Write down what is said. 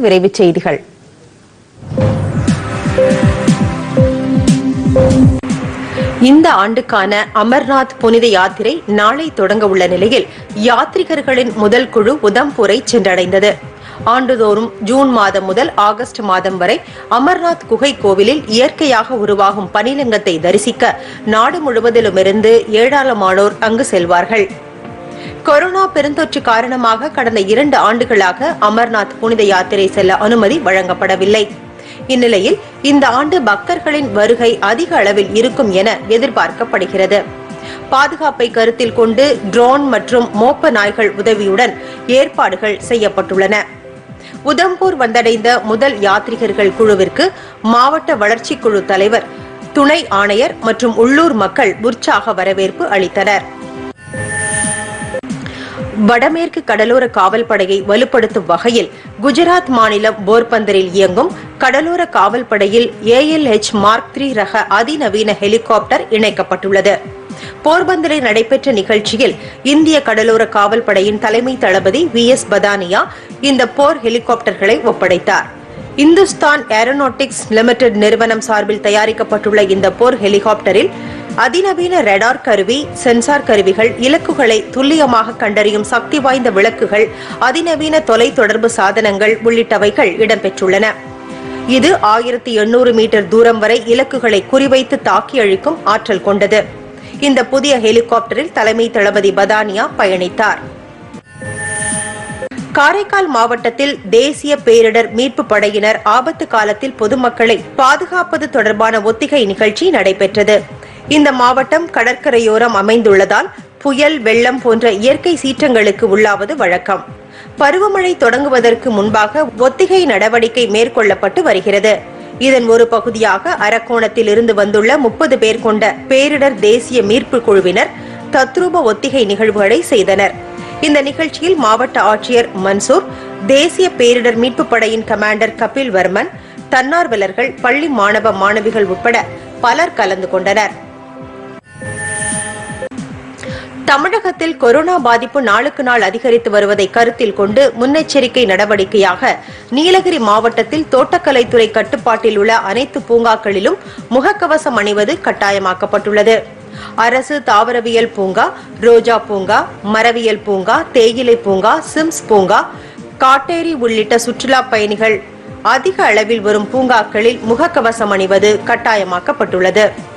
விரைவுச் செய்திகள். இந்த ஆண்டுக்கான அமர்நாத் புனித யாத்திரை நாளை தொடங்க உள்ள நிலையில் யாத்ரிகர்களின் முதல் குழு உதம்பூரை சென்றடைந்தது. ஆண்டுதோறும் ஜூன் மாதம் முதல் ஆகஸ்ட் மாதம் வரை அமர்நாத் குகை கோவிலில் இயற்கையாக உருவாகும் பனிலிங்கத்தை தரிசிக்க நாடு முழுவதிலுமிருந்து ஏராளமானோர் அங்கு செல்வார்கள். கொரோனா பெருந்தொற்று காரணமாக கடந்த 2 ஆண்டுகளாக அமர்நாத் புனித யாத்திரை செல்ல அனுமதி வழங்கப்படவில்லை. இந்நிலையில் இந்த ஆண்டு பக்தர்களின் வருகை அதிக அளவில் இருக்கும் என எதிர்பார்க்கப்படுகிறது. பாதுகாப்பை கருத்தில் கொண்டு ட்ரோன் மற்றும் மோப்ப நாய்கள் உதவியுடன் ஏற்பாடுகள் செய்யப்பட்டுள்ளன. உதம்பூர் வந்தடைந்த முதல் யாத்ரிகர்கள் குழுவிற்கு மாவட்ட வளர்ச்சி குழு தலைவர், துணை ஆணையர் மற்றும் உள்ளூர் மக்கள் உற்சாக வரவேற்பு அளித்தனர். வடமேற்கு கடலோர காவல் படையை வலுப்படுத்தும் வகையில் குஜராத் மாநிலம் போர்பந்தரில் இயங்கும் கடலோர காவல் படையில் ALH Mark III ரக அதிநவீன ஹெலிகாப்டர் இணைக்கப்பட்டுள்ளது. போர்பந்தரில் நடைபெற்ற நிகழ்ச்சியில் இந்திய கடலோர காவல் படையின் தலைமை தளபதி VS பதானியா இந்த போர் ஹெலிகாப்டர்களை ஒப்படைத்தார். இந்துஸ்தான் ஏரோநாட்டிக்ஸ் லிமிடெட் நிறுவனம் சார்பில் தயாரிக்கப்பட்டுள்ள இந்த போர் ஹெலிகாப்டரில் அதிநவீன ரேடார் கருவி, சென்சார் கருவிகள், இலக்குகளை துல்லியமாக கண்டறியும் சக்தி வாய்ந்த விளக்குகள், அதிநவீன தொலைத்தொடர்பு சாதனங்கள் உள்ளிட்டவைகள் இடம்பெற்றுள்ளன. இது 1800 மீட்டர் தூரம் வரை இலக்குகளை குறிவைத்து தாக்கி அழிக்கும் ஆற்றல் கொண்டது. இந்த புதிய ஹெலிகாப்டரில் தலைமை தளபதி பதானியா பயணித்தார். காரைக்கால் மாவட்டத்தில் தேசிய பேரிடர் மீட்பு படையினர் ஆபத்து காலத்தில் பொதுமக்களை பாதுகாப்பது தொடர்பான ஒத்திகை நிகழ்ச்சி நடைபெற்றது. இந்த மாவட்டம் கடற்கரையோரம் அமைந்துள்ளதால் புயல், வெள்ளம் போன்ற இயற்கை சீற்றங்களுக்கு உள்ளாவது வழக்கம். பருவமழை தொடங்குவதற்கு முன்பாக ஒத்திகை நடவடிக்கை மேற்கொள்ளப்பட்டு வருகிறது. இதன் ஒரு பகுதியாக அரக்கோணத்தில் இருந்து வந்துள்ள 30 பேர் கொண்ட பேரிடர் தேசிய மீட்பு குழுவினர் தத்ரூப ஒத்திகை நிகழ்வுகளை செய்தனர். இந்த நிகழ்ச்சியில் மாவட்ட ஆட்சியர் மன்சூர், தேசிய பேரிடர் மீட்பு படையின் கமாண்டர் கபில் வர்மன், தன்னார்வலர்கள், பள்ளி மாணவ மாணவிகள் உட்பட பலர் கலந்து கொண்டனர். தமிழகத்தில் கொரோனா பாதிப்பு நாளுக்கு நாள் அதிகரித்து வருவதை கருத்தில் கொண்டு முன்னெச்சரிக்கை நடவடிக்கையாக நீலகிரி மாவட்டத்தில் தோட்டக்கலைத்துறை கட்டுப்பாட்டில் உள்ள அனைத்து பூங்காக்களிலும் முகக்கவசம் அணிவது கட்டாயமாக்கப்பட்டுள்ளது. அரசு தாவரவியல் பூங்கா, ரோஜா பூங்கா, மரவியல் பூங்கா, தேயிலை பூங்கா, சிம்ஸ் பூங்கா, காட்டேரி உள்ளிட்ட சுற்றுலா பயணிகள் அதிக அளவில் வரும் பூங்காக்களில் முகக்கவசம் அணிவது கட்டாயமாக்கப்பட்டுள்ளது.